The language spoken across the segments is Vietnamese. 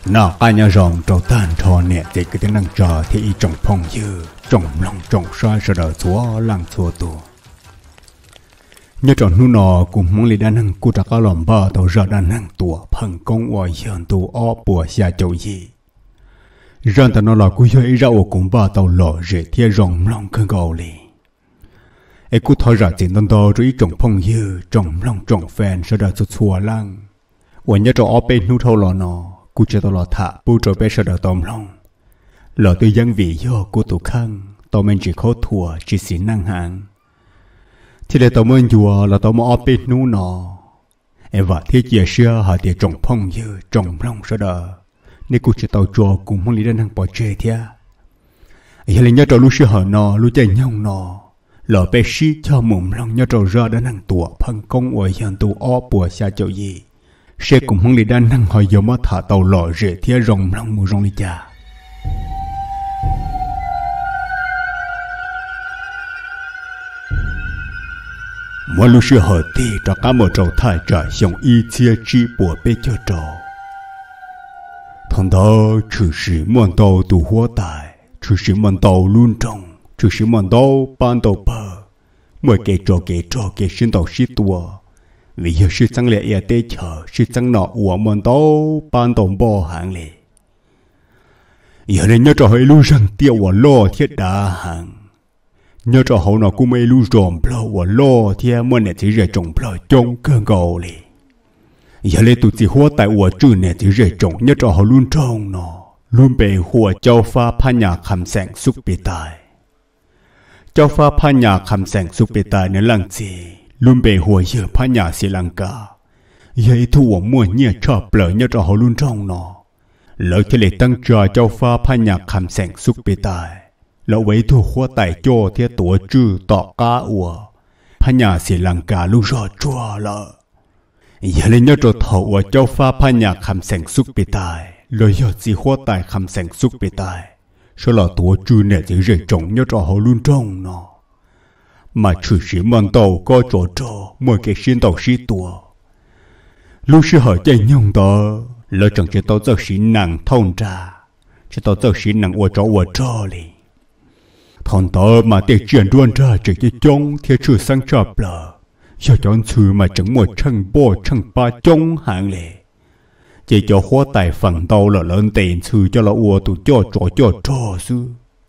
nọ ai nhớ rồng trâu tan trò nè thì cái tiếng năng trò thì y trồng phong dư trồng lòng trồng xoay rồi đợi chúa lăng chúa tù nhớ tròn nu nọ cùng mong lý đa năng cụ trả cao lòng bờ tàu giờ đa năng tùa phần công ngoài hiện tù o bùa xa châu gì răng ta nó là cú chơi rau cùng bờ tàu lò rễ thiên rồng lòng cơn gầu lì ấy cú thôi ra tiền tân to rồi trồng phong dư trồng lòng trồng phèn rồi đợi chúa lăng và nhớ trò o bên nu thâu lò nọ cú chơi tàu lò thả bu rồi bé rồi đợi tôm lòng lò tư dân vì do cú tụ khăn tàu mình chỉ khó thua chỉ xin năng hàng thì để tao muốn chùa là tao muốn ở bên núi nọ em vợ thiết chia sẻ họ để trồng phong dư trồng long sao đờ nên cô chỉ tao chùa cùng mong lý đến hàng bỏ chơi thia giờ lên nhớ trâu lúc xưa họ nọ lúc chạy nhau nọ lỡ bé xí cho mồm long nhớ trâu ra đến hàng tua phân công ở hiện tụ ở bùa xa chỗ gì sẽ cùng mong lý đến hàng họ giờ mà thả tàu lọ rễ thia rồng long mù rồng lý cha mỗi lúc xưa họ thì cho cả một trâu thải trả xong y chia chi bùa bê cho trâu thằng đó trừ sĩ mòn tàu tù hóa tài trừ sĩ mòn tàu luôn trong trừ sĩ mòn tàu ban tàu bờ mỗi cái trò xin tàu xí tua vì giờ sĩ tăng lệ ya tê chờ sĩ tăng nọ ủa mòn tàu ban tàu bò hàng lệ giờ này nhớ trò hơi lưu rằng tiêu và lo thiết đá hàng nhớ cho hậu nào cũng mấy lu ròm plau và lo thì mỗi ngày chỉ rẻ trồng plau trong cơn gầu lì giờ lấy tụi chỉ hoa tại và trừ này chỉ rẻ trồng nhớ cho hậu luôn trồng nó luôn bề hoa châu pha pha nhà khăm sẹn xúc bề tài châu pha pha nhà khăm sẹn xúc bề tài nên lăng gì luôn bề hoa giờ pha nhà Sri Lanka vậy thu và mua nhẹ cho plau nhớ cho hậu luôn trồng nó lỡ thì lấy tăng trà châu pha pha nhà khăm sẹn xúc bề tài lão vậy thu hoa tại cho thế tổ chư tọ cá ủa pha nhà Sri Lanka lu rõ chua lợ giờ lên nhớ cho thầu ở châu pha pha nhà khăm sẹn xúc bề tài lời giờ chỉ hoa tại khăm sẹn xúc bề tài số là tổ chư này chỉ rẻ trồng nhớ cho họ luôn trồng nó mà trừ sĩ mòn tàu có chỗ mỗi cái xin tàu sĩ tua lúc xưa họ chạy nhung đó lỡ chẳng chỉ tàu giờ sĩ nặng thông ra chỉ tàu giờ sĩ nặng ở chỗ liền thằng tớ mà để chuyển đoan ra chỉ cái chống thì chưa sang chập lờ giờ chọn chữ mà chẳng một chân bo chân ba chống hàng lệ chỉ cho hoa tài phần đầu là lớn tiền chữ cho là ua tụ cho sư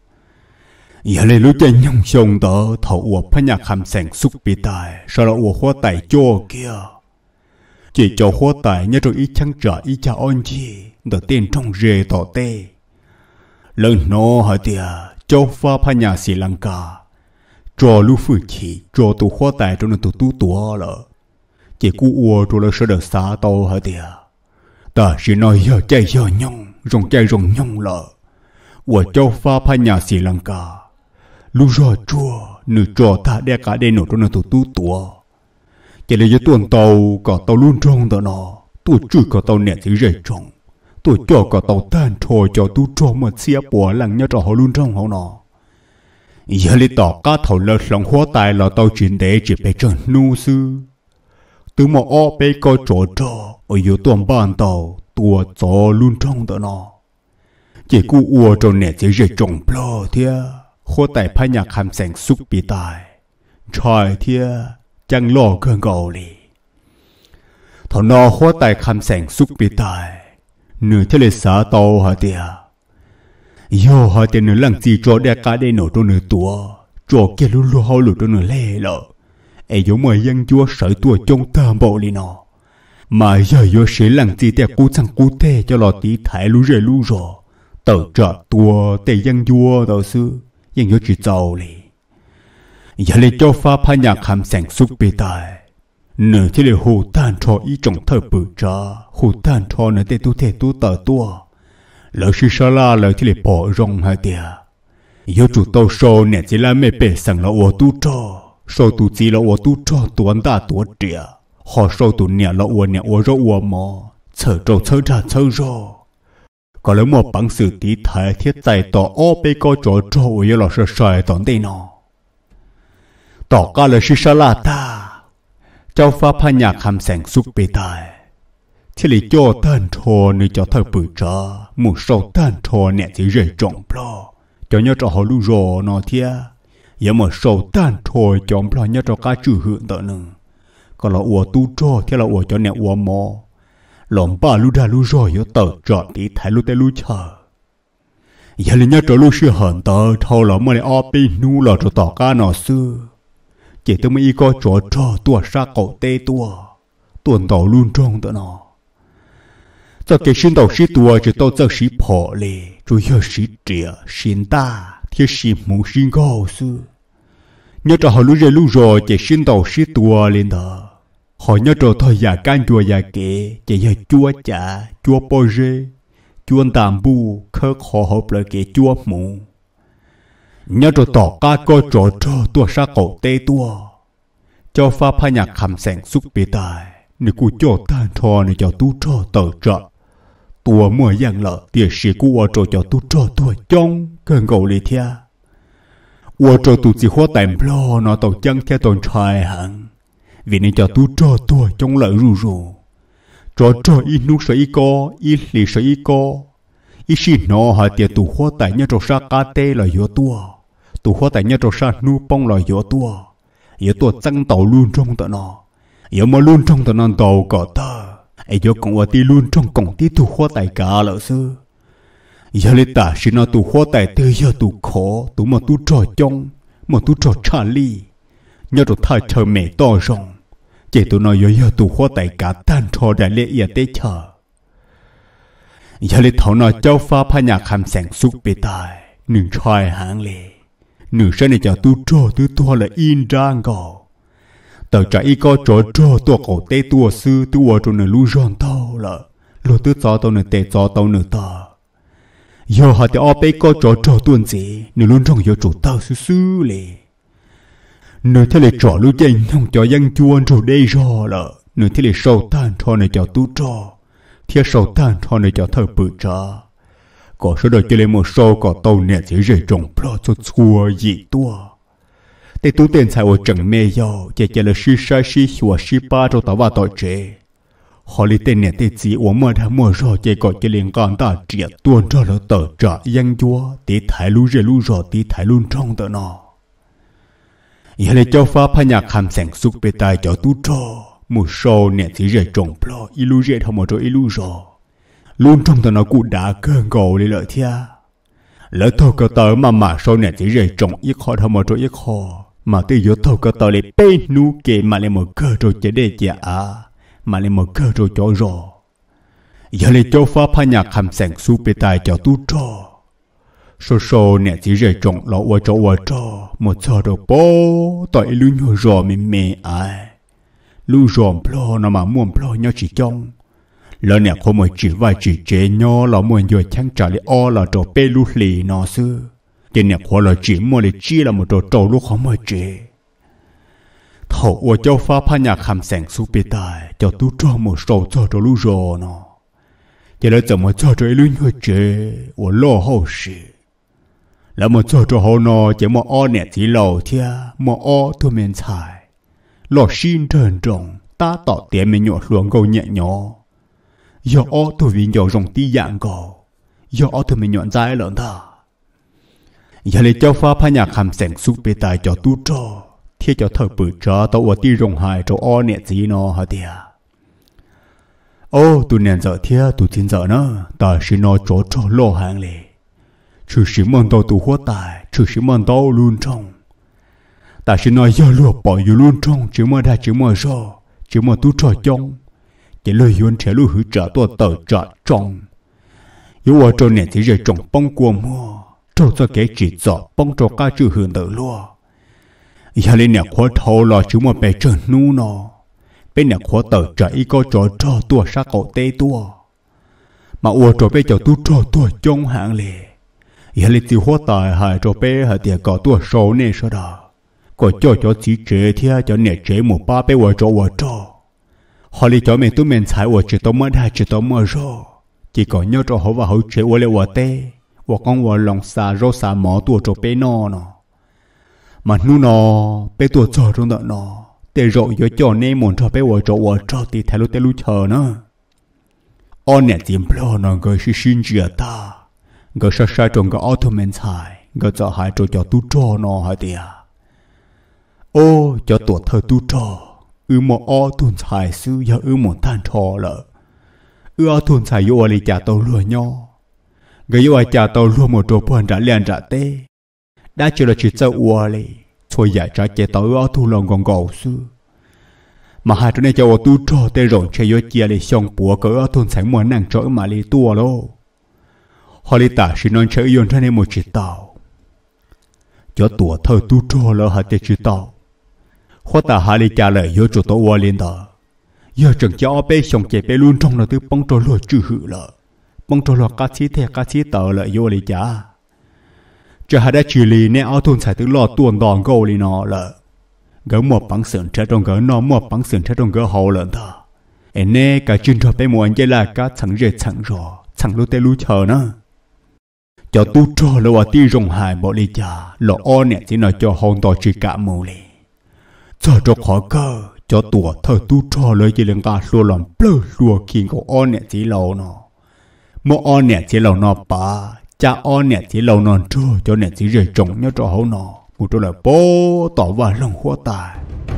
giờ này lúc chạy nhung sông tớ thầu ua phá nhạc hàm sành xúc bị tài sao là ua hoa tài cho kia chỉ cho hoa tài nhớ rồi ít chăng trả ít cha on chi đỡ tiền trong rề tỏ tê lần nó hả tiệt châu pha pha nhà Sri Lanka trò lưu phử chỉ trò tụ khoa tài trong tụ tu tua lợ chỉ cú ua trò là sẽ được xả tàu hả tiệt ta chỉ nói giờ chạy giờ nhung rong nhung lợ ua châu pha pha nhà Sri Lanka lưu rõ chua nửa trò ta đe cả đen nổ trong tụ tu tua chỉ là giờ tuần tàu cả tàu luôn trong đó nó tụ chui cả tàu nẹt chỉ rẻ trong tôi cho cả tàu tan thôi cho tôi cho một xe bùa lằng nhớ cho họ luôn trong họ nọ giờ đi tỏ cá thầu lợt lòng hoa tài là tàu chuyển để chỉ phải trần nu sư từ một o bé coi chỗ trò ở dưới tuần ban tàu tua cho luôn trong đó nọ chỉ cu ua cho nè chỉ rẻ trồng plo thia hoa tài phá nhạc hàm sành xúc bị tài trời thia chẳng lo cơn gầu lì thằng nọ hoa tài hàm sành xúc bị tài nửa thế là xã tàu hả tiệt yo hả tiệt nửa lăng gì cho đẹp cả đây nổ cho nửa tua cho kia lu lu hao lu cho nửa lê lợ ấy giống mà dân chúa sợi tua trong tam bộ li nọ mà giờ yo sẽ lăng gì tiệt cú sang cú tê cho lò tí thái lu rồi tàu trợ tua tê dân chúa tàu sư dân chúa chỉ giàu li giờ lấy cho pha pha nhạc hàm sành xúc bê tài nửa thế là hồ tan cho ý trong thơ bự ra hồ tan cho nửa tê tu thể tu tờ tua lỡ sư sa la lỡ thế là bỏ rong hai tia yêu chủ tàu sâu nè chỉ là mẹ bể sang là ô tu cho sâu tu chỉ là ô tu cho tuấn ta tuấn trịa họ sâu tu nè là ô rô ô mò chờ trâu chờ ra chờ rô có lẽ một bằng sự tí thái thiết tài tỏ ô bê có chỗ trâu yêu là sợ sài tỏn tê nọ tỏ ca là sư sa la ta châu pha pha nhạc hàm sành xúc bê tài thế là cho tan thò nơi cho thợ bự trà một sầu tan thò nè chỉ rơi trồng plo cho nhớ cho họ lu rò nó thia giờ mà sầu tan thò trồng plo nhớ cho cá chữ hưởng tợ nè còn là ủa tu cho thế là ủa cho nè ủa mò lòng ba lu đa lu rò yo tợ trọ tí thái lu tê lu chờ giờ là nhớ cho lu sư hận tợ thâu là mà lại o pi nu là cho tỏ cá nó xưa chỉ tôi mới có chỗ cho tua sa cổ tê tua tuần tàu luôn trong tợ nó cho cái xin tàu sĩ tua chỉ tao cho sĩ phò lệ chủ yếu sĩ trẻ xin ta thiết sĩ muốn xin cao xưa nhớ cho họ lu rồi chỉ xin tàu sĩ tua lên đó họ nhớ cho thôi giả can chùa giả kệ chỉ giờ chua chả chua bò rê chua tạm bu khơi khó hợp lại cái chua mù nhớ cho tỏ ca coi trò tua sa cổ tê tua cho pha pha nhạc khăm sẻng xúc bê tài nếu cụ cho tan thò nếu cho tu cho tờ trợ tua mua giang lợ tiệt sĩ cụ cho tu cho tua trong cơn gầu lì thia cho tu chỉ hoa tèm lo nó tàu chân theo tồn trai hẳn vì nên cho tu cho tua trong lợi rù cho ít nút sợi ít lì sợi ít xin nó hả tiệt tu hoa tại nhớ cho sa cá tê là yếu tua tu hoa tại nhớ cho sa nu bông là yếu tua tăng tàu luôn trong tận nó yếu mà luôn trong tận non tàu có ta ấy yếu cũng ở ti luôn trong cổng ti tu hoa tại cả lỡ xưa giờ lấy ta xin nó tu hoa tại tư giờ tu khó tu mà tu trò trong mà tu trò trả ly nhớ rồi thay chờ mẹ to rồng chỉ tu nói giờ tu hoa tại cả tan trò đại lệ ia tế chờ giờ lấy thảo nói châu pha pha nhạc hàm sẻng xúc bê tài nương trai hạng lệ nửa sáng này cho tu trò tu to là in rang gò tờ trái có trò tua cổ tê tua sư tua cho nửa lu giòn tao là lo tu cho tao nửa tê cho tao nửa ta giờ họ thì ở bên có trò tuần gì nửa luôn trong giờ chủ tao sư lệ nửa thế là trò lu dây không cho dân chuồn rồi đây rồi là nửa thế là sầu tan cho này cho tu trò thiết sầu tan cho này cho thợ bự trà có số đời chơi lên một sâu có tàu nè chỉ rời trồng plo cho chua gì tua để tu tiền xài ở trận mê giàu chỉ là sư sai sư hùa sư ba cho tao vào tội chế họ lấy tiền nè để chỉ uống mà đã mua rồi chỉ có cái liên quan ta triệt tuôn cho nó tờ trả dân chúa để thái lu rồi để thái luôn trong tờ nó giờ lấy cho pha pha nhạc hàm sẻng xúc bê tai cho tu cho một sâu nè chỉ rời trồng plo ilu rời thằng một rồi ilu rồi luôn trong tờ nó cụ đã cơn gầu đi lợi thia lỡ thôi cơ tờ mà sâu nè chỉ rời trồng ít khó thằng một rồi ít khó mà từ giờ thôi cơ tờ lấy bê nu kề mà lấy một cơ rồi chế đề chả mà lấy một cơ rồi cho rồi giờ lấy cho pha pha nhạc hàm sẻng su bê tài cho tu cho sâu nè chỉ rời trồng lọ cho một giờ đồ bố tội lưu nhô rồi mình mẹ ai lưu rồi plo nó mà muốn plo nhau chỉ trong lỡ nè không mới chỉ vài chỉ chế nhau là muốn vừa chăng trả lại là trò bê lưu lì nó xưa cái nè khó là chỉ mua lại chi là một trò lúc không mới chế thầu ở châu pha pha nhạc hàm sẻng su bê tài cho tu cho một sầu cho lưu rồi nó chỉ là怎么做这lưu nhô chế ở lo hậu sự là một cho họ nó chỉ một nè chỉ lầu thia một thôi men xài lo xin trơn trọng ta tỏ tiền mình nhọ luồng câu nhẹ nhỏ do tôi vì nhỏ rồng tí dạng cổ do tôi mình nhọn dai lợn ta giờ lấy cho pha pha nhạc hàm sẻng xúc bê tài cho tu cho thiết cho thợ bự cho tao ở tí rồng hài cho nè gì nó hả tia tu nền giờ thia tu tin giờ nó ta xin nó cho lo hàng lệ chứ sĩ mong tao tu hóa tài chứ sĩ mong tao luôn trong ta xin nói giờ lúa bỏอยู่luôn trong chứ mà đã chứ mà do chứ mà tu trò trong chỉ lời yuan trẻ lưu hữu trả tua tờ trả trong yếu ở trong này thì rời trồng bông qua mua trâu cho cái chỉ dọ bông cho cá chữ hưởng tờ lúa giờ lên nhà khóa thâu là chứ mà bé trơn nu nó bên nhà khóa tờ trả ý có trò tua sát cậu tê tua mà ua trò bé cho tu trò tua trong hạng lệ giờ lên tiêu hóa tài hại trò bé hại tiền có tua sâu nè sao đó có cho chỉ chế thì cho nè chế một ba bé ua cho họ lấy cho mình tụi mình xài ua chỉ tao mới đã chỉ tao mới rồi chỉ có nhớ cho họ và họ chế ua lấy ua tê ua con ua lòng xà rô xà mỏ tua cho bé nó mà nu nó bé tua cho trong đó nó để rồi cho nên muốn cho bé ua cho thì thay lúc tê lúc chờ nữa on nè tìm lo nó người sẽ xin chia ta người sa sa trong cái auto men xài người cho hai cho tu trò nó hả tiệt ô cho tuổi thơ tu trò một auto xài sư giờ một than trò lợ auto xài vô ali trả tàu lừa nhau người vô trả tàu lừa một chỗ buồn trả liền trả tê đã chưa là chỉ cho ali thôi giải trả chế tàu auto lòng gòn gầu sư mà hai đứa này cho tu trò tê rộn chơi vô chia để xong bùa cỡ auto xài muốn nàng trỗi mà li tua lô họ li tả chỉ nói chơi yon trên một chiếc tàu cho tuổi thơ tu trò lỡ hạt chiếc tàu hoa tả hai li trả lời vô chỗ tàu lên đó giờ chẳng cho bé xong chạy bé luôn trong là từ băng trò lừa chữ hự lợ băng trò lừa cá chí thẻ cá chí tờ lợi vô li trả cho hai đã chỉ li nè ao thôn xài từ lọ tuần đòn gâu li nó lợ gỡ một bằng sườn trái trong gỡ nó một bằng sườn trái trong gỡ hậu lợn thà em nè cả chuyên trò bé muốn chơi là cá chẳng rệt chẳng rò chẳng lúc tê lúc chờ nữa cho tu trò là ti rồng hài bỏ li trả lọ o nè chỉ nói cho hồn to chỉ cả mù li cho khó cơ cho tuổi thơ tu trò lời chỉ liên ta xua lòng plơ xua kinh của on nè chỉ lâu nó mỗi on nè chỉ lâu nó bà cha on nè chỉ lâu nó cho nè chỉ rời trồng nhớ trò hậu nó một chỗ là bố tỏ vào lòng hoa tài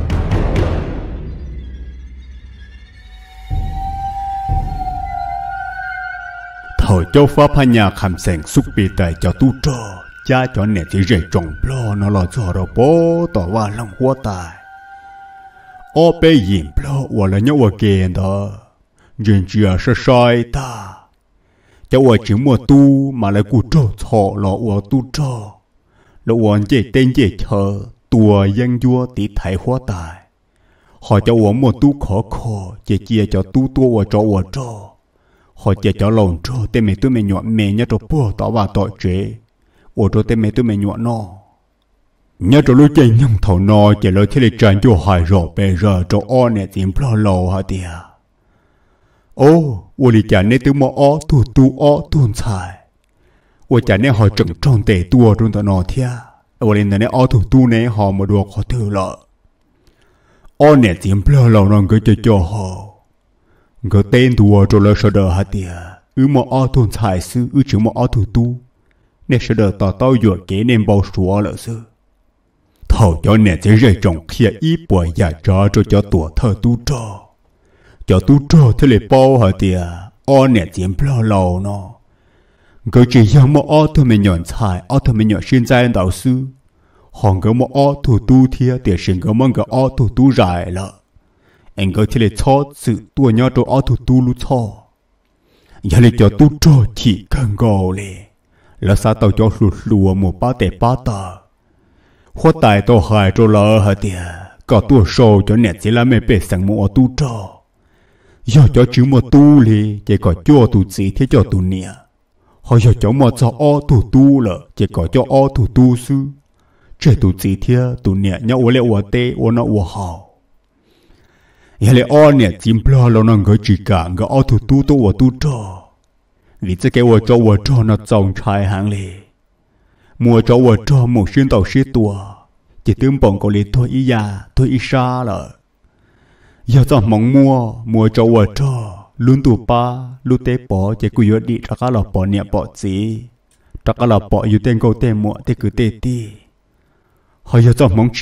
thời châu pháp hai nhà khám sành xúc bị tài cho tu trò cha cho nè chỉ rời trồng lo nó lo cho đó bố tỏ vào lòng hoa tài ô bé nhìn lo và là nhau kề đó人家是晒的叫我只么tu mà lại cụ trò thọ lo我tu trò lo我这tên这chờ tua dân vua tỷ thái hóa tài họ cho我么tu khó chỉ chia cho tu tua và cho trò họ chỉ cho lòng trò tên mày tôi mày nhọn mày nhớ trò bùa tỏ vào tội chế và trò tên mày tôi mày nhọn nó nhớ trò lúc chơi nhung thầu nó chỉ lo thế là tràn cho hài rõ bề giờ trò o nè tìm lo lâu hả tiệt ô我哩讲那都么哦tu哦tu菜我讲那好整装得多中的那天我连那哦tu呢好么多好头了哦呢tìm lo lâu nó cái cho họ cái tên tu cho nó sợ đỡ hả tiệt mà oh tu菜sư chỉ mà oh tu nè sợ đỡ tao tao vừa kế nên bao số了sư thầu cho nè chỉ rơi trồng kia ít bùa giả cho tuổi thơ tu trò cho tu trò thế là bao hả tiệt o nè chiếm lo lâu nó cái chỉ giống một o thôi mình nhọn xài o thôi mình nhọn xuyên dài đạo sư hòn cái một o thủ tu thia tiệt sinh cái mong cái o thủ tu dài lợ anh cái thế là cho sự tua nhau cho o thủ tu lu cho giờ là cho tu trò chỉ cần gò lệ là sao tao cho lùa một ba tệ ba tờ hoa tài tao hại cho lỡ hả tiệt có tua sâu cho nè chỉ là mẹ bể sang một tu trò giờ cho chữ một tu li chỉ có cho tu gì thế cho tu nè họ giờ cho một cho o tu lợ chỉ có cho o tu sư chỉ tu gì thế tu nè nhau ở lẽ ở tê ở nó ở hào giờ lẽ o nè chim plo lo nó người chỉ cả người o tu ở tu trò vì cái ở trò nó trồng trái hàng lì mua cho ở trò một xuyên tàu xí tua chỉ tương bồng có lì thôi ý già thôi ý xa lợ giờ cho mong mua cho ở trò luôn tụ pa luôn tế bỏ chỉ cứ đi ra cái lọ bỏ nhẹ bỏ gì ra cái lọ bỏ yêu tên câu tên mua thì cứ tê ti họ giờ cho mong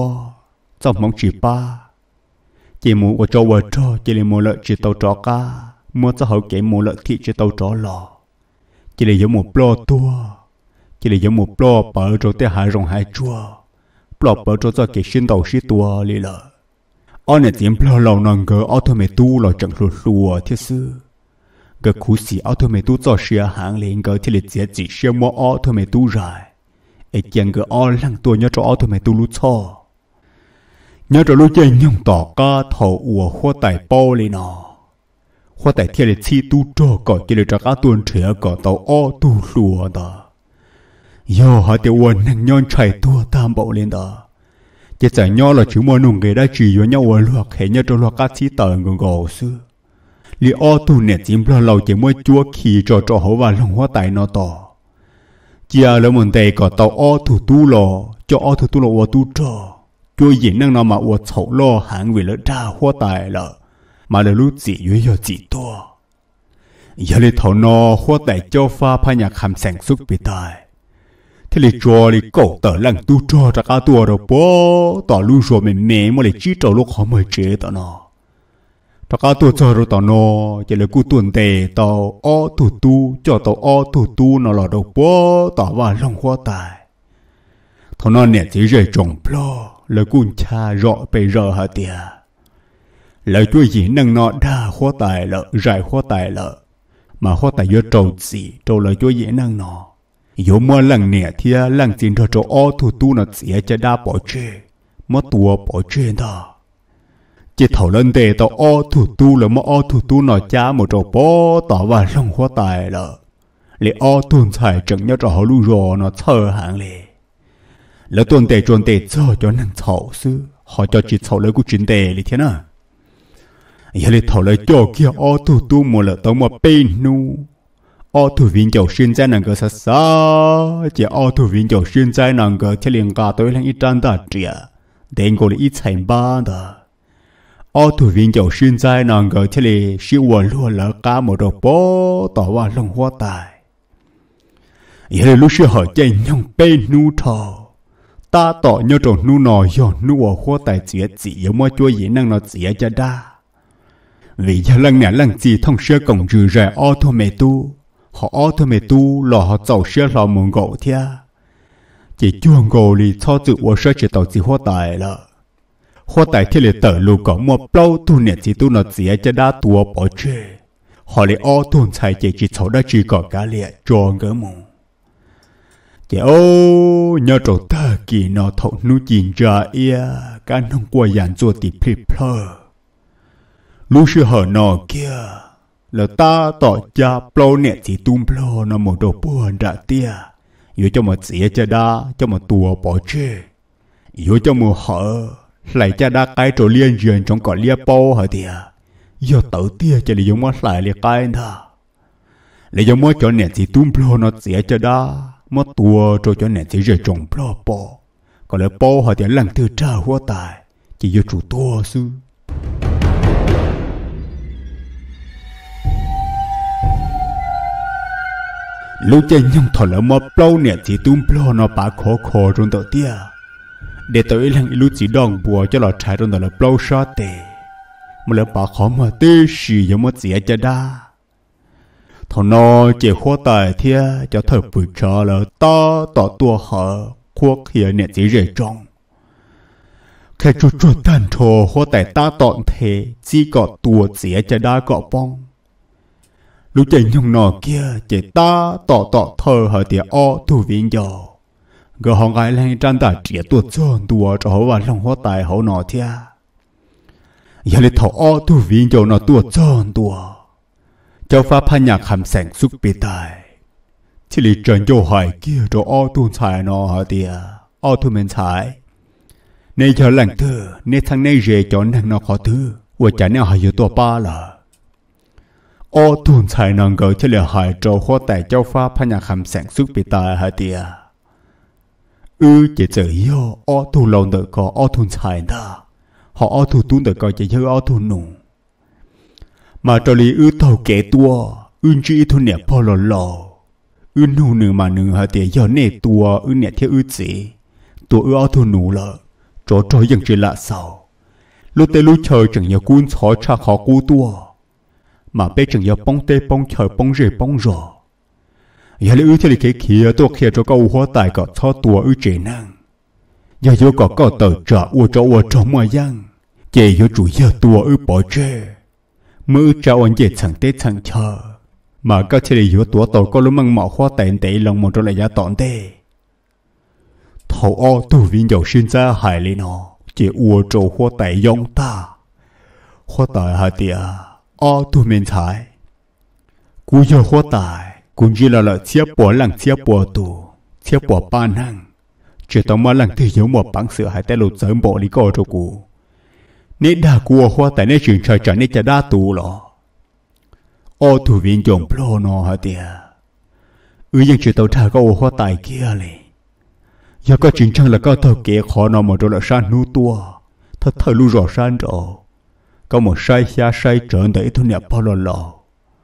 chỉ pa chỉ mua ở cho ở trò chỉ là mua lợi chỉ tàu trò cá mua cho họ kể mua lợi thị chỉ tàu trò lò chỉ là giống một plo tua chỉ là giống một plo bờ rồi tế hải rồng hải chua plo bờ rồi cho kể xin tàu xí tua lì lợ anh này tiêm plo lâu nòng gỡ auto mê tu lo chẳng lùa thiết sư gỡ cú xì auto mê tu cho xia hàng lên gỡ thì liệt chỉ xia mua auto mê tu dài ấy chẳng gỡ o lăng tua nhớ cho auto mê tu lú cho nhớ cho lú chơi nhung tỏ ca thầu ủa hoa tài bao lên nọ hoa tài thiết liệt chi tu cho còn chỉ liệt cho cá tuần trẻ còn tàu auto lùa đó giờ họ tiêu quần năng nhon chạy tua tam bộ lên đó chỉ chẳng nhau là chỉ mua nung cái đã chỉ với nhau ở luộc hệ nhau trong luộc các chi tờ ngừng gò xưa li ô tu nè chim lo lâu chỉ mua chúa khi cho hổ và lòng hoa tài nó to chia là một tay có tàu ô tu lo cho ô tu lo ô tu cho chúa diễn năng nào mà ô chậu lo hàng vì lỡ ra hoa tài lợ mà là lúc gì với giờ chỉ to giờ lấy thầu nó hoa tại châu pha phá nhạc hàm sản xuất bị tài thế lấy cho lấy cổ tờ lăng tu cho ra cả tua rồi bố tỏ lưu rồi mình mẹ mà lấy chỉ trâu lúc họ mới chế tao nó ra cả tua cho rồi tao nó chỉ lấy cú tuần tề tao o thủ tu cho tao o thủ tu nó là đâu bố tao vào lòng hoa tài thằng nó nè chỉ rời trồng plo lời cún cha rõ bề rõ hả tia lời chúa gì năng nó đa hoa tài lợ rải hoa tài lợ mà hoa tài vô trầu gì trầu lời chúa gì năng nó yếu mua lần nè thia lần chín cho trầu o thủ tu nó chỉ cho đa bỏ chê mất tua bỏ chê đó chỉ thầu lên đề tao o thủ tu là mà o thủ tu nó cha một trầu bó tỏ vào lòng hoa tài lợ để o tuần xài chẳng nhớ trò họ lưu rò nó thơ hàng lệ lỡ tuần tệ cho năng thầu sư họ cho chỉ thầu lấy của chính tệ li thế nào giờ lấy thầu lấy cho kia ô thủ tu một lỡ tao một bên nu ô thủ viên châu sinh ra năng cơ sa sa chỉ ô thủ viên châu sinh ra năng cơ theo liền cả tôi lên ít trang đã trẻ đến cô lấy ít thành ba đó ô thủ viên châu sinh ra năng cơ theo liền siêu quần luôn lỡ cả một đồ bó tỏ vào lòng hoa tài giờ lấy lúc xưa họ chạy nhung bên nu thầu ta tỏ nhớ trong nu nọ do nu ở hoa tài chỉ giống mọi chuyện gì năng nó chỉ cho đa vì giờ lần này lần gì thông xe cổng trừ rẻ automate tu là họ giàu xe là muốn gỗ thia chỉ chuông gỗ li cho tự ở xe chỉ tàu chỉ hoa tài là hoa tài thì là tờ lù có một bao tu nè chỉ tu nó chỉ cho đa tua bỏ chơi họ lại auto xài chỉ số đã chỉ có cả liệt cho ngỡ mù chị ô nhớ trâu ta kỳ nó thấu nu chín ra ia cả nông qua dàn做tỷ prepper lúc xưa hở nó kia là ta tỏ cha plo nè chỉ tung plo nó một đồ buồn đã tia yếu cho một xía cha đa cho một tua bỏ chê yếu cho một hở lại cha đa cái trò liên duyên trong cỏ lia po hả tia yếu tự tia cho lấy giống mất lại lia cái đó lấy giống mất cho nè chỉ tung plo nó xía cha đa mất tua cho nè chỉ rời trồng plo po còn lại po họ thì lần thứ tra hoa tài chỉ do chủ tua sư lúc chơi nhung thổi lỡ mất plo nè chỉ tung plo nó bả khó trong đầu tia để tới lần lúc chỉ đòn bùa cho lọ trái trong đầu là plo sa tê mà lỡ bả khó mà tê xì giống mất gì cho đa thằng nó chỉ hoa tài thia cho thợ bự cho là ta tỏ tua hở khuất hiện nè chỉ rời trong khi chú tan thô hoa tài ta tọn thế chỉ có tua chỉ cho đa có bông lúc chơi nhung nọ kia chỉ ta tỏ thơ hở tiệt o tu viên dầu gỡ họ gái lên trang đã chỉ tua trơn tua cho họ vào lòng hoa tài họ nọ thia giờ lấy thầu o tu viên dầu nọ tua trơn tua châu pha phá nhạc hàm sản xuất bị tài chỉ lý trần vô hoài kia rồi o tuôn xài nó hả tìa o tu mình xài nên cho lần thứ nên thằng này rể cho năng nó khó thứ và chả nào hãy tua ba là o tuôn xài năng gỡ cho lẽ hại trâu hoa tại châu pha phá nhạc hàm sản xuất bị tài hả tìa chỉ tự yếu o tu lâu đợi có o tuôn xài đó họ o tu tuôn đợi có chỉ như o tu nụ mà trò lý tàu kẻ tua chỉ thu nè po lò nụ nửa mà nửa hả tiệt giờ nè tua nè theo gì tua ao thu nụ lợ trò dân chỉ lạ sao lúc tê lúc chờ chẳng nhớ cuốn khó cha khó cú tua mà bé chẳng nhớ bông tê bông chờ bông rể bông rò giờ lý theo lý cái kia tua kia cho câu hóa tài có cho tua chế năng giờ vô có tờ trả cho mọi dân chỉ vô chủ giờ tua bỏ chê mưa trao anh dễ chẳng tết chẳng chờ mà các chế yếu tố tổ có lúc mang mỏ hoa tẹn tệ lòng một trong lại giá tọn tê thầu o tu viên dầu sinh ra hại lên nó chỉ ua trâu hoa tệ giống ta hoa tệ hả tìa o tu mình thái cú giờ hoa tệ cũng chỉ là lợi chiếc bỏ lăng chiếc bỏ tù chiếc bỏ ba năng chỉ tao mà lăng thì giống một bằng sự hại tê lụt sớm bỏ lý co cho cú nét đa cua hoa tại nét chuyện trời trời nét chả đa tù lọ ô thủ viên chồng plo nó hả tìa dân chỉ tàu thà có hoa tại kia này giờ có chuyện chăng là có tàu kia khó nó mà rồi là san nu tua thật thời lu rõ san rồi có một sai xa sai trợn đấy thôi nè bao lò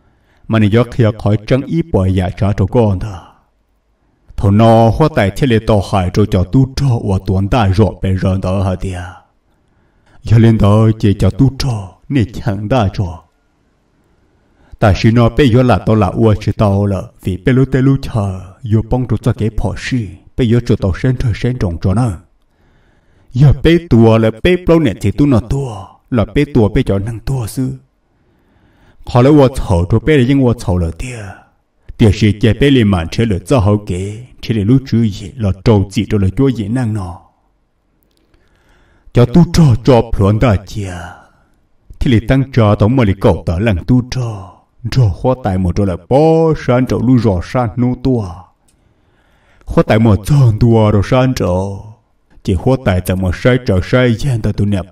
mà này gió kia khỏi trắng ý bỏi dạ trả cho con ta thầu nó hoa tại thiết lệ tàu hải rồi cho tu cho và tuấn ta rõ bề rợn đó hả tia giờ lên đó chỉ cho tu cho nên chẳng đa cho tại vì nó bây giờ là tao là ua chỉ tao là vì bây giờ tao chờ giờ bông cho cái phò sĩ bây giờ cho tao sen trồng cho nó giờ bây tua là bây bao nhiêu thì tu nó tua là bây tua bây giờ năng tua sư họ lấy ua chậu cho bây giờ ua chậu là tia sĩ chỉ bây giờ mà chơi là cho hậu kế chỉ là lúc chú ý là trâu chỉ cho là chúa gì năng nọ cho tu cho phượng đại chia thì là tăng cho tổng mà là cậu ta làm tu cho hoa tại một chỗ là bó san chỗ lu rò san nô tua hoa tại một tròn tua rồi san chỗ chỉ hoa tại chẳng một sai trở sai gian ta tu nẹp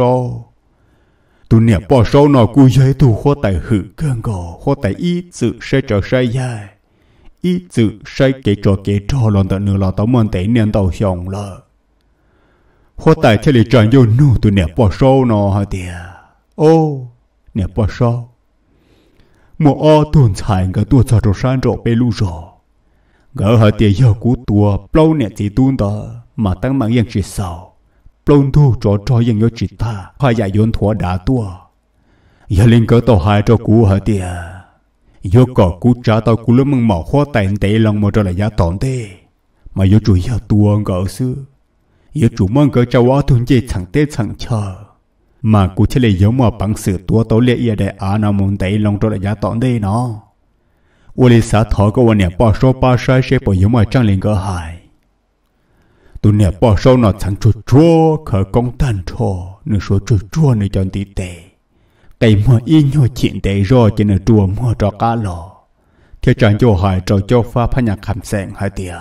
bỏ sâu nó cú giấy tu hoa tại hử cơn gò hoa tại ý sự sai trở sai dài ý sự sai kể trò lon tận nửa lò tao mòn tẩy nên tao xong lợ hoa tại thế là tròn vô nô tu nẹp bỏ sâu nó hả tiề ô nẹp bỏ sâu một ô tuần chạy cái tua cho san trộn bê lu rò gỡ hở tiền giờ cú tua plau nè chỉ tuôn đó mà tăng mạng yên chỉ sao plau thu cho yên nhớ chỉ ta hai giải yến thua đá tua giờ lên cỡ tàu hai cho cú hở tiền giờ cỏ cú trả tàu cú lớn măng mỏ hoa tàn tệ lòng một là giá tỏn tê mà giờ chủ giờ tua gỡ xưa giờ chủ mong cỡ cháu ó tuần gì chẳng tê chẳng chờ mà cụ chỉ là giống mà bằng sự tua tố lệ ý để nào muốn thấy lòng cho là giá tỏn đây nó ủa lý xã thọ cóวันเนี่ยbỏ số ba sai sẽ bỏ giống mà trang liền cơ hại tụiเนี่ยbỏ số nó chẳng chua khởi công tan chua nửa số chua này chọn tí tệ cái mà in nhau chuyện tệ rồi cho nên chua mua cho cá lò thế chẳng cho hại cho pha phá nhạc khám sẹn hai tia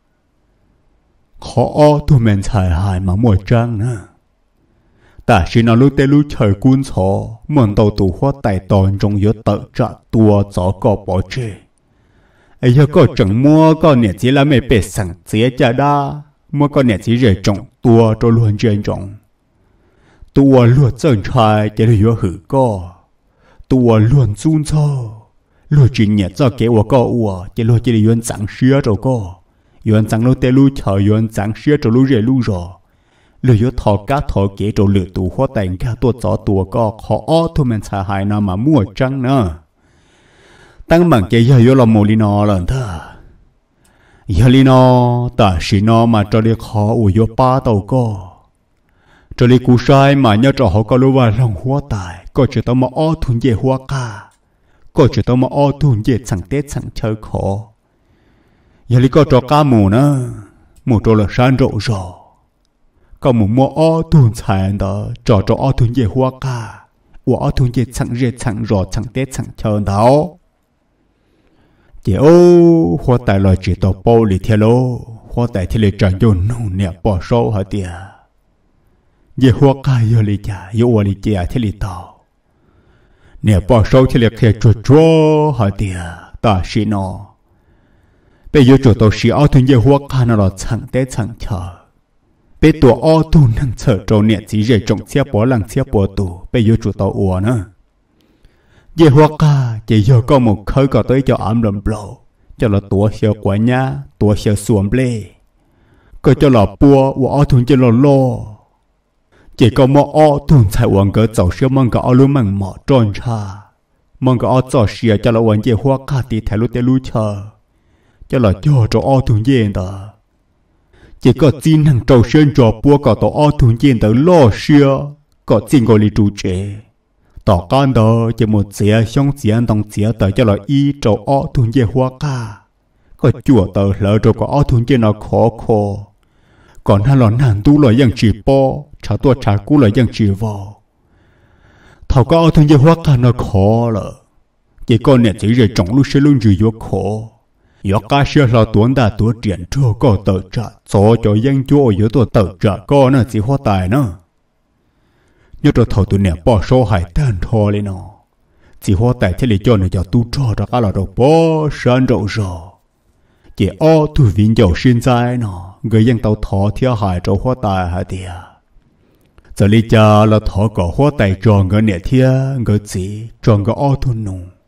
khó tụi mình xài hại mà mua trang nữa ta chỉ nói lúc tê lúc trời cuốn xó mòn tàu tù hoa tài tòn trong yếu tự trả tua gió cò bỏ chê ấy giờ có chẳng mua có nè chỉ là mấy bể sẵn chế chả đa mua có nè chỉ rẻ trọng tua cho luôn trên trọng tua luôn chân trai chỉ là yếu hử co tua luôn run cho luôn chỉ nhẹ cho kế của co ua chỉ luôn chỉ là yếu chẳng xía rồi co yếu chẳng lúc tê lúc trời yếu chẳng xía rồi lúc rẻ lúc rồi lừa yếu thọ cá thọ kế trâu lừa tù hoa tành cá tua chó tua có khó thôi mình xài hại nào mà mua trăng nữa tăng bằng cái giờ yếu là mồ li nó lần thơ giờ li nó ta chỉ nó mà cho đi khó ủi yếu ba tàu có cho đi cú sai mà nhớ cho họ có lưu vào lòng hoa tài có chỉ tao mà thun về hoa ca có chỉ tao mà thun về chẳng tết chẳng chơi khó giờ li có cho cá mù nữa mù cho là san rộ rồi có một mua ô thun xài đó cho ô thun về hoa ca ô thun về chẳng rệt chẳng rò chẳng tết chẳng chờ đó chỉ ô hoa tài loại chỉ tàu bao lì theo lô hoa tài thì lấy chẳng vô nông nẹp bỏ sâu hả tìa về hoa ca vô lì chả vô lì chả thì lì tàu nẹp bỏ sâu thì lấy khe chua hả tìa ta xí nó bây giờ chỗ tàu xí ô thun về hoa ca nó là chẳng tết chẳng chờ bây tổ ô tu năng chờ trâu nè chỉ rẻ trồng xe bỏ lăng xe bỏ tù bây giờ chủ tàu ủa nữa về hoa ca chỉ giờ có một khơi có tới cho ẩm lầm blow cho là tổ xe quả nhá tổ xe xuồng ble có cho là bua ô thun cho là lo chỉ có một ô thun chạy uống cái dầu xe mong cái ô luôn măng mỏ tròn cha mong cái ô dầu xe cho là uống về hoa ca thì thay lúc để lúc chờ cho là cho ô thun về đó chỉ có tin hàng trâu sơn trò bua có tổ ô thun trên tới lo xưa có tin gọi là chủ chế tỏ con đó chỉ một xía xong xía đồng xía tới cho là y trâu ô thun về hoa ca có chùa tới lỡ trâu có ô thun trên nó khó còn hai lon hàng tu là ยัง chỉ po trả tua trả cú là ยัง chỉ vào thầu có ô thun về hoa ca nó khó lợ chỉ con này chỉ để trồng lúc sẽ luôn chỉ vô khó yếu cá sấu là tuấn đã tuổi triển cho có tự trả cho dân chúa yếu tuổi tự trả có nó chỉ hoa tài nữa nhớ cho thầu tụi nè bỏ số hải tan thôi lên nó chỉ hoa tài thế là cho nó cho tu cho cả là đồ bỏ san rậu rò chỉ ô tu viên giàu sinh dài nó người dân tàu thọ theo hải cho hoa tài hả tiệt giờ lý cha là thọ có hoa tài cho người nè theo người chỉ cho người ô tu nung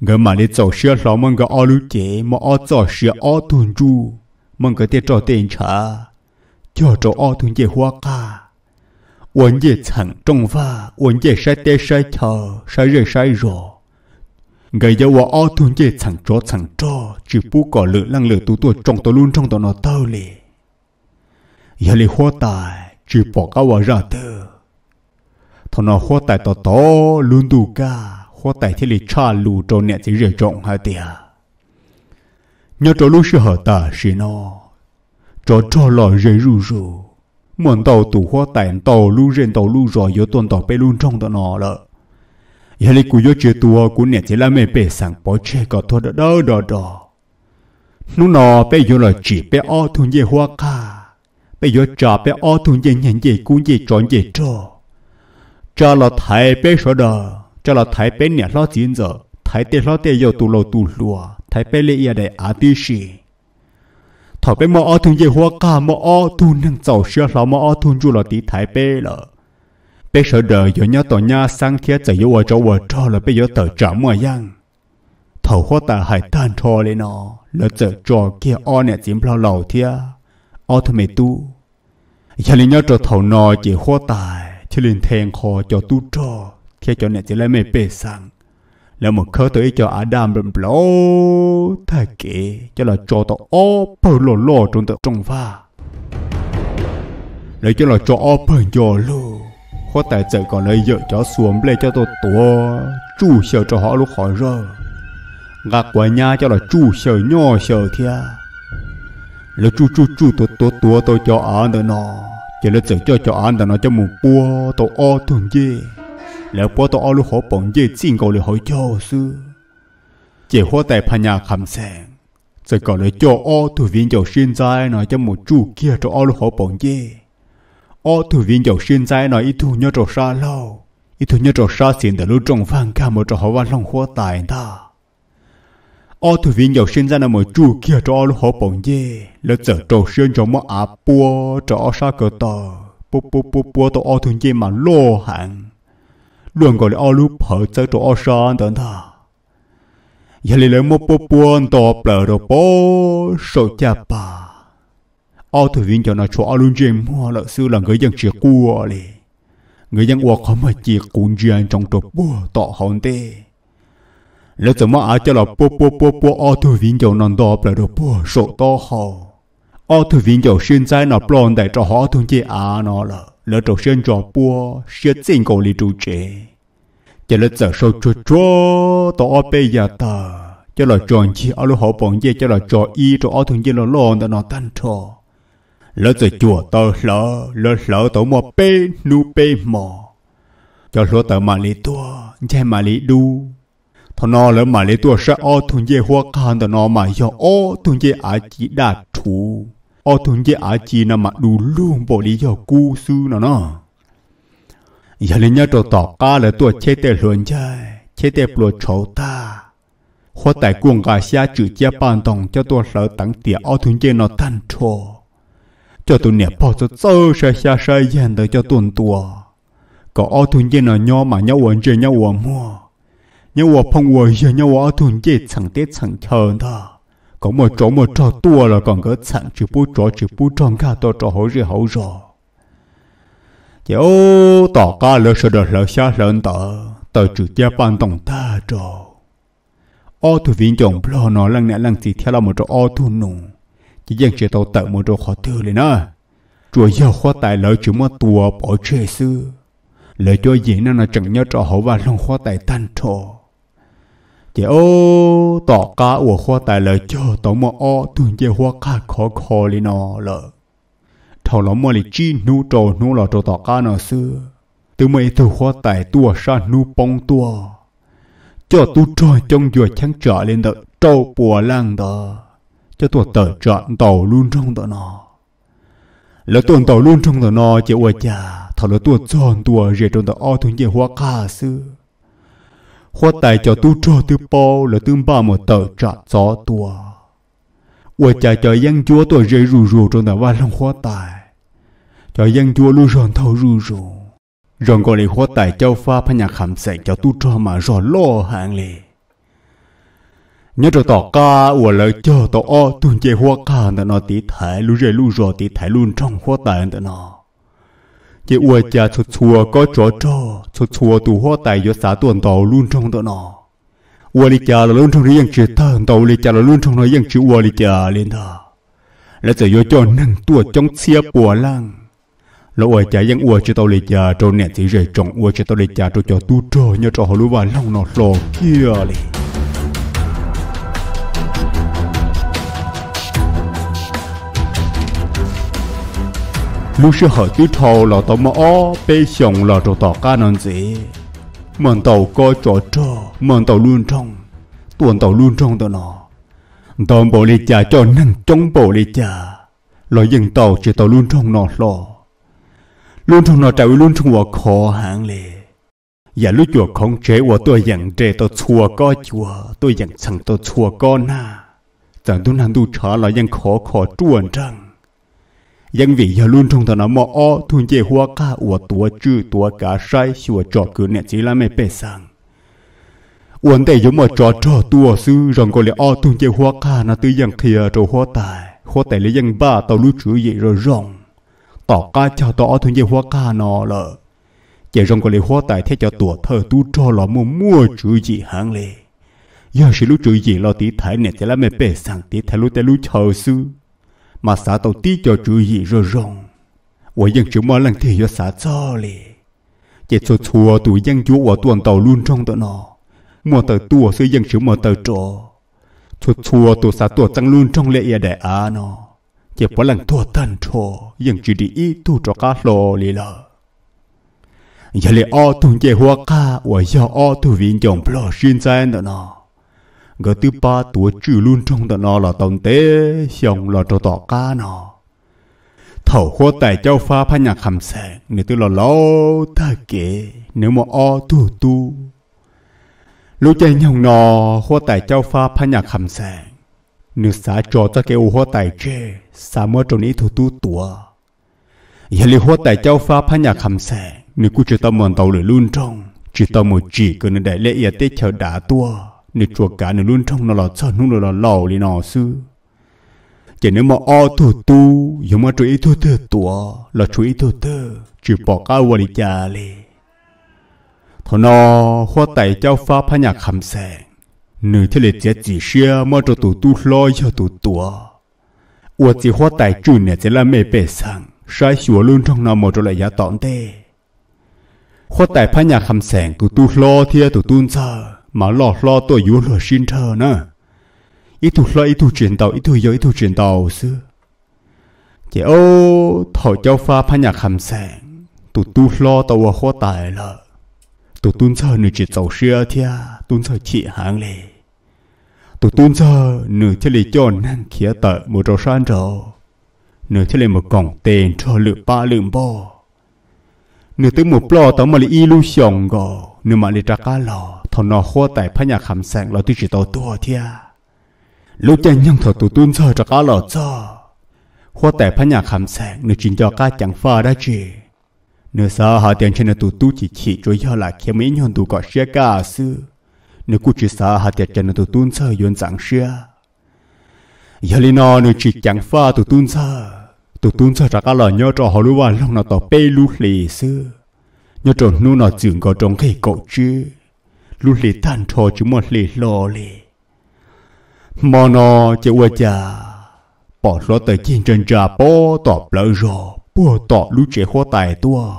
người mà đi走xe lo mong cái ao lú chế mà ao走xe ao tuần chu mong cái tiền cho tiền trả cho ao tuần chế hoa ca uốn chế chẳng trong va uốn chế sai tê sai chờ sai rơi sai rồi người giáo hoa ao tuần chế chẳng cho chỉ bố có lửa lăng lửa tu trong tôi luôn trong tôi nó tao lì giờ lì hoa tài chỉ bỏ cái hoa ra tơ thằng nó hoa tài to luôn đủ cả hoa tài thì lì cha lù trâu nè chỉ rời rộng hai tia nhớ trâu lúc xưa ta xí nó trâu lò rời rù muốn tàu tủ hoa tài tàu lù rên tàu lù rồi yếu tuần tàu bê luôn trong tàu nó lợ giờ lì cú yếu chia tua cú nè chỉ là mẹ bê sang bỏ chơi có thua đó nó nó bê yếu là chỉ bê o thun dê hoa ca bê yếu trả bê o thun dê nhận dê cú dê tròn dê cho là thái bê số đờ cho là thái bê nè lo chín giờ thái tê lo tê yêu tu lô tu lùa thái bê lê ia để á tí xì thọ bê mò o thun dê hoa ca mò o thun nâng giàu xưa là mò o thun chu là tí thái bê lợ bê số đờ yếu nhá tỏ nhá sang thiết giờ yếu ở cho là bê yếu tờ trả mùa yang thầu hoa ta hải tan cho lên nó lỡ giờ cho kia o nè chiếm lo lầu thia o thun mê tu giờ lên nhá cho thầu nò chỉ hoa tài chỉ lên thèn kho cho tu cho khi cho này chỉ lấy mê bê sangแล้วmột khởi tới cho Adam bầm lố thay kệ cho là cho tao ó bờ lò trong tao trong pha lấy cho là cho ó bờ giò lô khó tại giờ còn lấy vợ cho xuống lên cho tao tua chu sợ cho họ lúc họ rơ gạt quả nhà cho là chu sợ nhỏ sợ thia lấy chu tua tôi cho ăn được nó chỉ lấy giờ cho ăn được nó cho một bua tao ó tuần dêแล้วพอตัวเอาลูกหัวปองเย่จริงก็เลยหอยจ่อซื้อเจ้าหัวแต่พญาคำแสงจะก็เลยจ่ออ้อตัววิญญาณสิ้นใจหน่อยจะหมดจู่เกี่ยตัวเอาลูกหัวปองเย่อ้อตัววิญญาณสิ้นใจหน่อยอีทุ่งยอดตัวซาเล่าอีทุ่งยอดตัวซาเสียงแต่ลูกจงฟังข้าหมดตัวหัวลงหัวตายท่าอ้อตัววิญญาณสิ้นใจหน่อยหมดจู่เกี่ยตัวเอาลูกหัวปองเย่แล้วเจอตัวเสียงจะมาอาปัวจะเอาซาเกิดต่อปัวตัวอ้อทุ่งเย่มาโล่หังluôn gọi là ao lúc phở chơi trò ao san等他，giờ lấy một bộ buồn tọp lờ đồ bố sầu cha bà, ao thử viên cho nó cho ao luôn chơi mua lợi sư là người dân chỉ cua li, người dân uổng không phải chỉ cuốn riêng trong trò bùa tọ hòn tê, lấy từ mà cho là bố ao thử viên cho nó tọp lờ đồ bố sầu to hồ, ao thử viên cho sinh trái nó plon đại cho họ thung chơi nó là lỡ trò xuyên trò bùa xuyên chính cầu lý trụ chế cho lỡ giờ sâu chua tỏ bê giờ tờ cho là tròn chi ở lỗ hậu bỏng dê cho là trò y trò ở thùng dê là lon đã nó tan trò lỡ giờ chùa tờ lỡ tỏ mò bê nu bê mò cho lỡ tờ mà lý tua chai mà lý đu thọ nó lỡ mà lý tua sẽ ở thùng dê hoa can tờ nó mà do ở thùng dê á chỉ đạt thủ ở thùng dê á chỉ nằm mà đủ luôn bỏ đi do cu sư nó giờ lên nhớ trò tỏ cá là tua chế tê luồn chơi chế tê bùa chấu ta hoa tại cuồng gà xa chữ chia bàn đồng cho tua lỡ tặng tỉa ở thùng dê nó tan trò cho tụi nè bỏ cho sơ xa xa xa dàn tới cho tuần tua có ở thùng dê nó nhỏ mà nhau uống chơi nhau uống mua nhau uống phong uống giờ nhau ở thùng dê chẳng tết chẳng chờ ta có một trò tua là còn có chẳng chỉ bút tròn cả to trò hổ rồi chứ tỏ ca lỡ sợ đợt lỡ xa lợn tờ chữ chia bàn tổng ta trò ô thủ viên chồng lo nó lăng gì theo là một trò ô thủ nụ chỉ dân chỉ tàu tự một trò khó tư lên á chùa giao khoa tài lỡ chữ một tua bỏ chơi sư lỡ cho gì nó chẳng nhớ trò hổ và lòng khoa tài tan trò chỉ ô tỏ cá của khoa tài lời cho tỏ mò o thường chơi hoa cá khó li nó lợ thầu lắm mà li chi nu lọ trò tỏ cá nó xưa từ mấy từ khoa tài tua sa nu bông tua cho tu trôi trong vừa trắng trở lên đợi trâu bùa lang đó cho tua tờ trọn tàu luôn trong tờ nó lỡ tuần tàu luôn trong tờ nó chỉ ua chà thầu lỡ tua tròn tua rể trong tờ o thường chơi hoa cá xưa hoa tài cho tu trò tư bao là tương ba một tờ trả gió tua ua chà cho dân chúa tôi rơi rù trong tờ va lòng hoa tài cho dân chúa lưu ròn thâu rù ròn gọi là hoa tài châu pha phá nhà khám sạch cho tu trò mà rò lo hàng lì nhớ cho tỏ ca của lời cho tỏ o tuần chế hoa ca để nó tí thái lu rê lu rò tí thái luôn trong hoa tài để nó chế ua cha chua chua có chó cho chua chua tù hoa tài do xã tuần tàu luôn trong để nó ua li cha là luôn trong đấy ยัง chỉ ta tàu li cha là luôn trong nó ยัง chỉ ua li cha lên đóแล้วจะโยนนั่งตัวจ้องเสียปัวล่างแล้วอวยใจยังอวยจะตัวเลยจ่าตัวเนี่ยสิเรจงอวยจะตัวเลยจ่าตัวจอตู้โจเนี่ยจะหัวรู้ว่าล่องนอโลเกี่ยเลยลูกเชื่อหาตู้ทอเราต้องมาอ้อไปส่งเราตัวต่อการนั่นสิมันเต่าก็จอดมันเต่าลุ่นจ้องตัวเต่าลุ่นจ้องตัวหนอตอนโบลิจ่าจอนนั่งจ้องโบลิจ่าเรายังเต่าจะเต่าลุ่นจ้องนอหล่อลุ่นจ้องนอจ่าลุ่นจ้องหัวคอหางเลยอย่าลุจวกของเจ้าว่าตัวอย่างเจตัวชัวก็ชัวตัวอย่างช่างตัวชัวก็หน้าจากตุนันดูช้าเรายังขอจ้วนจังยังวิอย่าลุ่นจ้องตัวน้ำมอทุนเจหัวก้าอวดตัวจื้อตัวกาใช้ชัวจอบคือเนี่ยจีละไม่เป็นสังวันแต่ยังมาจอดตัวซื้อรังก็เลยอ้อตุนเจหัวข้านะตื้อยังเทียโจหัวแต่เลยยังบ้าต่อรู้จื้อใหญ่ระรองต่อก้าเจ้าต่ออ้อตุนเจหัวข้านอเลยเจรังก็เลยหัวแต่เทจะตัวเธอตู้จอหล่อมั่วจื้อใหญ่หางเลยย่าสิรู้จื้อใหญ่เราตีถ่ายเนี่ยจะละไม่เป็นสั่งตีถ่ายรู้แต่รู้เชาซื้อมาสาตัวตีจอจื้อใหญ่ระรองว่ายังจื้อมาลังเทียสาจ้อเลยเจชัวตัวยังยั่วตัวเต่าลุ่นจ้องตัวนอมัวเตอตัวซื้อยังชิวมัวเตอโจชัวตัวสาตัวจังลุ่นจ้องเลี้ยแดอาเนาะเจ็บปวดหลังตัวตันโชยังจีดีอีตู้จอกาโลลีละอย่าเลยอ้อตุงเจหัวก้าว่าอย่าอ้อตัววิญญาณปลอชินใจเนาะก็ตื้อป้าตัวจื้อลุ่นจ้องตัวนอเราตองเตะช่องเราตัวต่อก้าเนาะเท่าหัวแต่เจ้าฟ้าพญาคำแสงในตัวเราเล่าตาเก๋เนื้อมาอ้อตู้รู้ใจยองนอหัวแต่เจ้าฟ้าพญาคำแสงเนื้อสาจอจะเกวหัวแต่เจสามารถตรงนี้ถูตู้ตัวอย่าเลยหัวแต่เจ้าฟ้าพญาคำแสงเนื้อกูจะต้องมันเตาหรือลุ่นจ้องจะต้องมือจีก็เนื้อได้เละเอียดเตะเฉาด่าตัวเนื้อจัวการเนื้อลุ่นจ้องนอหล่อซ่อนนุ่งหล่อหล่อลีนอซื้อจะเนื้อมาอ้อตู้อย่ามาช่วยตู้เตอตัวเราช่วยตู้เตอจีปอกก้าวริจาเลยทนอหัวไตเจ้าฟ้าพญาคำแสงหนึ่งที่เลยเจ็ดจีเชียมาตัวตู้ลอยชตัวอวดจีหัวไตจุนเนี่ยจะละไม่เป็นสังใช้หัวลุ่นท้องนำมาตัวระยะตอนเต้หัวไตพญาคำแสงตู้ลอเทียตุ้นเจอมาหลอกล่อตัวยุ่งหล่อชินเธอนะอีตู้ลอยอีตู้เจียนเตาอีตู้ย่อยอีตู้เจียนเตาซื้อเจ้าถอดเจ้าฟ้าพญาคำแสงตู้ลอตัวหัวไตละtụi tuân sơ nửa chỉ giàu xưa thia tuân sơ chỉ hàng lệ tụi tuân sơ nửa thế lì cho năng khía tợ một trò san trò nửa thế lì một còng tiền cho lựa ba lượng bò nửa tới một lò tao mà lì illusion gò nửa mà lì trà cá lò thằng nó khoa tại phá nhà khám sang lò tôi chỉ tao tua thia lúc chân nhung thằng tụi tuân sơ trà cá lò cho khoa tại phá nhà khám sang nửa chỉ cho cá chẳng pha đã chỉ nếu sao họ tiền trên tụi chỉ rồi giờ lại khi mấy nhân tụi có xe cả sư nếu cứ chỉ sao họ tiền trên tụi tuân sơ yến chẳng xe giờ li nó nếu chỉ chẳng pha tụi tuân sơ chắc là nhớ cho họ lưu vào lòng nó tao bê lú lì sư nhớ cho nu nó chừng có trong cái cổ chứ lú lì tan thò chứ một lì lò lì mà nó chỉ qua cha bỏ lót tới trên chân trà bó tọp lỡ rồi bùa tọ lũ trẻ hoa tài tua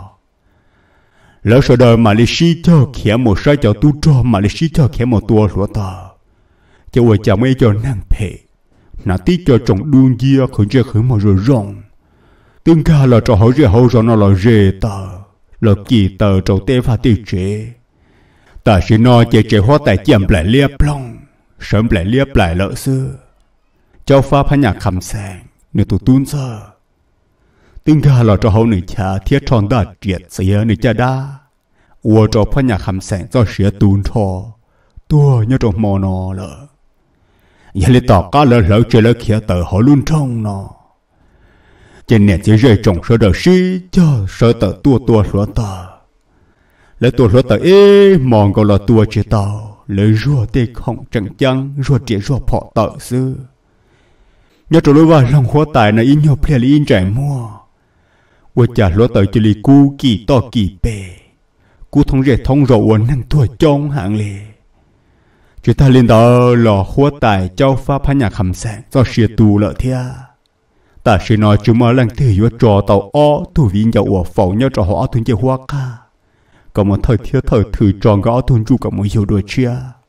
lỡ sau đời mà lấy xí cho khẽ một sai cho tu cho mà lấy xí cho khẽ một tua lúa tờ cho vợ chồng ấy cho nàng phê nà tí cho trồng đuông dìa khởi chơi khởi một rồi rong tương ca là cho họ rẻ hậu rồi nó là rẻ tờ là kỳ tờ trâu tê pha tê chế ta chỉ nói trẻ hoa tài chậm lại liếp long sớm lại liếp lại lỡ xưa cháu pha phá nhà khăm sàng nếu tụi tuôn sơ tương ca là cho hậu nữ cha thiết tròn đã triệt xía nữ cha đa ua cho phá nhà khăm sàng cho xía tuôn thò tua nhớ trong mò nò lỡ giờ lấy tỏ cá lỡ lỡ chơi lỡ khía tờ họ luôn trong nò trên nét chỉ rơi trồng sơ đờ xí cho sơ tờ tua lúa tờ lấy tua lúa tờ ê mòn gọi là tua chỉ tàu lời rùa tê không chẳng chăng rùa trẻ rùa phọ tợ sư nhớ trò lối vào lòng hóa tài này in nhau plea li in trải mua qua trả lối tới cho li cu kỳ to kỳ bề cu thông rẻ thông rộ năng tuổi trong hạng lề chúng ta lên đó lò hóa tài châu pháp phá nhà khẩm sản do xìa tù lợi thia ta sẽ nói chúng mà lần thứ yếu trò tàu o thủ viên dạo ở phòng nhau trò họ thun chơi hoa ca còn một thời thiếu thời thử tròn gõ thun chu cả một nhiều đôi chia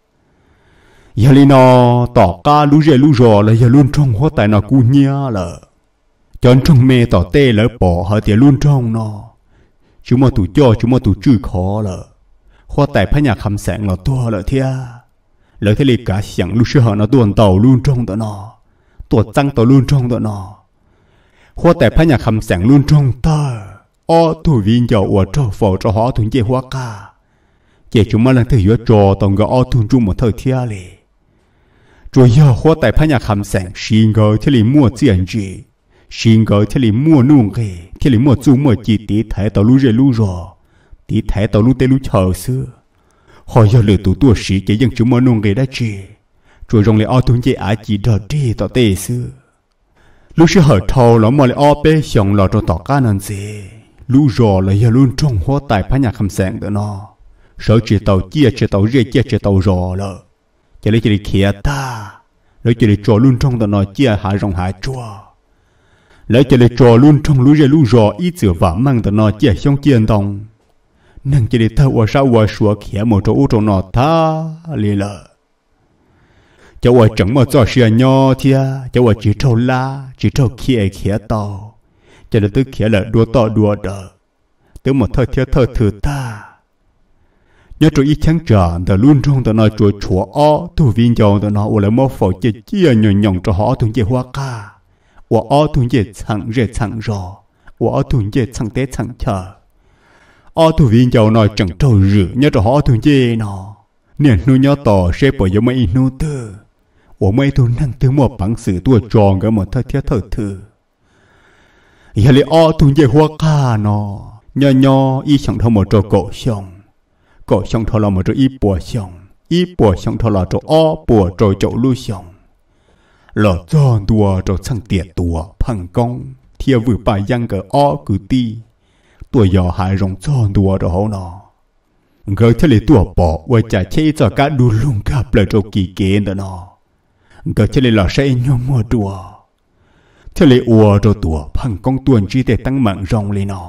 giờ li nó tỏ ca lú rẻ lú rò là giờ luôn trong hóa tài nó cu nhia là chọn trong mê tỏ tê lỡ bỏ họ tiền luôn trong nó chúng mà tụ cho chúng mà tụ chữ khó là hóa tài phá nhà khẩm sản là to lợi thia lợi thế li cả sẵn lú sư họ nó tuần tàu luôn trong tận nó tuột tăng tàu luôn trong tận nó hóa tài phá nhà khẩm sản luôn trong ta o thủ viên giàu ở trò phò trò họ thun chơi hoa ca chỉ chúng mà lần thứ yếu trò tổng gõ o thun chung một thời thia lệ rồi giờ hóa tài phá nhà khẩm sản xin gỡ thế li mua tiền gì xin gỡ thế li mua nuông kề thế li mua chung mua chỉ tí thái tàu lú rê lú rò tí thái tàu lú tê lú chờ xưa họ giờ lừa tụ tua sĩ chỉ dân chúng mà nuông kề đã chê rồi rong lại o thun chơi á chỉ đợt đi tàu tê xưa lúc sẽ hỏi thầu nó mà lại o bê xong lò cho tỏ cá nên gì lú rò là giờ luôn trong hóa tài phá nhà khẩm sản đó nó sợ chỉ tàu chia chỉ tàu rê chia chỉ tàu rò là chỉ lấy chỉ khía ta lấy chỉ trò luôn trong đó nó chia hạ rong hạ chua lấy chỉ trò luôn trong lú rê lú rò ít sửa vả mang đó nó chia xong chia đồng nên chỉ thâu ở sau ở sủa khía một chỗ trong nó ta lì lợ cháu ở chẳng mà cho xia nho thia cháu ở chỉ trâu la chỉ trâu khía tàu cho nên tôi khía là đua to đua đỡ tới một thời thiếu thời thử ta nhớ cho ít tháng tròn ta luôn trong ta nói chúa chúa o tu viên giàu ta nói là một phẩu chia chia nhọn nhọn cho họ thùng chia hoa ca o thùng chia chẳng rẻ chẳng rò o thùng chia chẳng té chẳng chờ o tu viên giàu nói chẳng trâu rửa nhớ cho họ thùng chia nó nên nuôi nhớ tỏ sẽ bỏ giống mấy nuôi tư我们都能对我帮死多装个么？他贴头头，也里奥同也花卡喏，nhỏ一想他么做狗熊他了么做一波熊他了做二波做走路熊，了做多做成叠多碰工，贴vừa把样个二个地，多要还容做多的好喏。个这里多宝，我在车做个路龙个不做几件的喏。cái thế này là sẽ nhom mua đùa thế này ua đồ đùa phăng con tuần chỉ để tăng mạng rong lên nó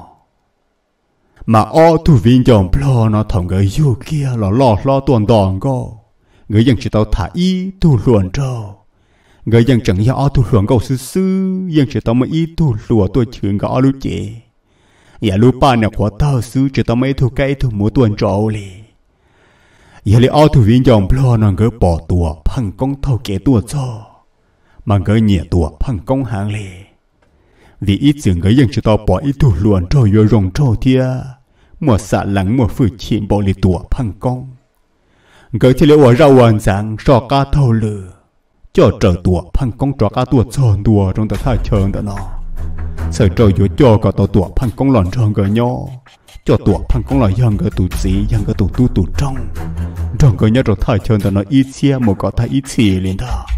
mà o thủ viên chồng plo nó thòng cái yêu kia là lo tuần đòn go người dân chỉ tao thả ý tu luồn trâu người dân chẳng hiểu o tu luồn go sư dân chỉ tao mới ý tu luồn tôi chuyện gõ lú chế ya lú ba này của tao sư chỉ tao mấy thu cái thu mua tuần trâu li giờ lấy ao thủ viên dòng plo nó gỡ bỏ tua phăng công thâu kế tua cho mà gỡ nhẹ tua phăng công hàng lệ vì ít dường gỡ dân cho tao bỏ ít tu luồn trôi vô rồng trôi thia mùa xạ lắng mùa phơi chìm bỏ lì tua phăng công gỡ thì lấy ở rau hoàn sáng so cá thâu lừa cho trở tua phăng công cho cá tua tròn tua trong tờ thay trường đó nó sợ trôi vô cho cả tàu tua phăng công lòn tròn gỡ nhau cho tua phăng công là dân gỡ tụ gì dân gỡ tụ trong trong cái nhớ rồi thay chân ta nói ít xe một có thay ít xì lên đó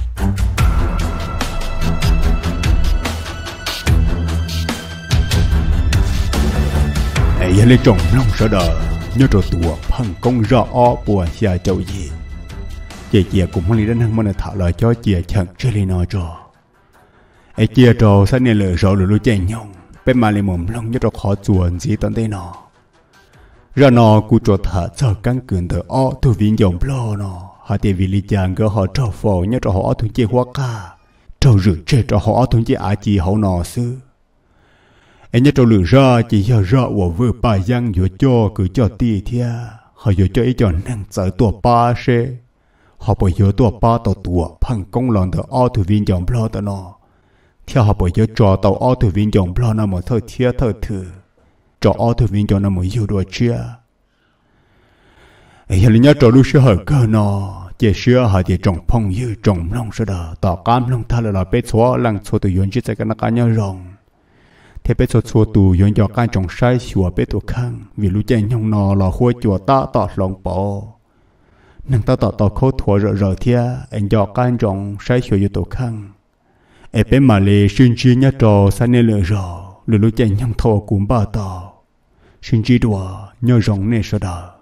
ấy lấy trồng long sợ đờ nhớ rồi tua phăng công rõ o bùa xa châu gì chị cũng mang đi đến hàng món thảo lời cho chị chẳng chơi lên nói cho ấy chị rồi sau này lỡ rõ lỡ chạy nhông bên mà lên mồm long nhớ rồi khó chuồn gì tận đây nó ra nó cú cho thả cho căng cường từ o thu viên dòng plo nó họ tiền vì lý chàng gỡ họ trò phò nhớ trò họ thùng chơi hoa ca trò rửa chơi trò họ thùng chơi á chỉ hậu nọ xứ anh nhớ trò lửa ra chỉ giờ ra của vừa bà giang vừa cho cứ cho tì thia họ vừa cho ý cho năng sợ tua ba xe họ bởi vừa tua ba tàu tua phăng công lòn từ o thu viên dòng plo tao nó theo họ bởi vừa trò tàu o thu viên dòng plo nó mà thôi thia thôi thử cho ô tô viên cho nó mới yêu đùa chia ấy là nhớ cho lúc xưa hỏi cơ nó chỉ xưa hỏi thì trồng phong như trồng long sơ đờ tỏ cam long tha là bé xóa lăng xóa từ yuan chỉ tại cái nó cá nhau rồng thế bé xóa từ yuan cho cái trồng sai xóa bé tổ khang vì lúc chạy nhông nó là khôi chùa ta tỏ lòng bỏ nâng tao tỏ khô thua rồi thia anh dọ can trọng sai hiểu như tổ khăn em bé mà lì sinh chi nhá trò sa nên lừa rồi lừa chạy nhang thò cũng ba tao sinh chi đùa nhớ rong nè sao đó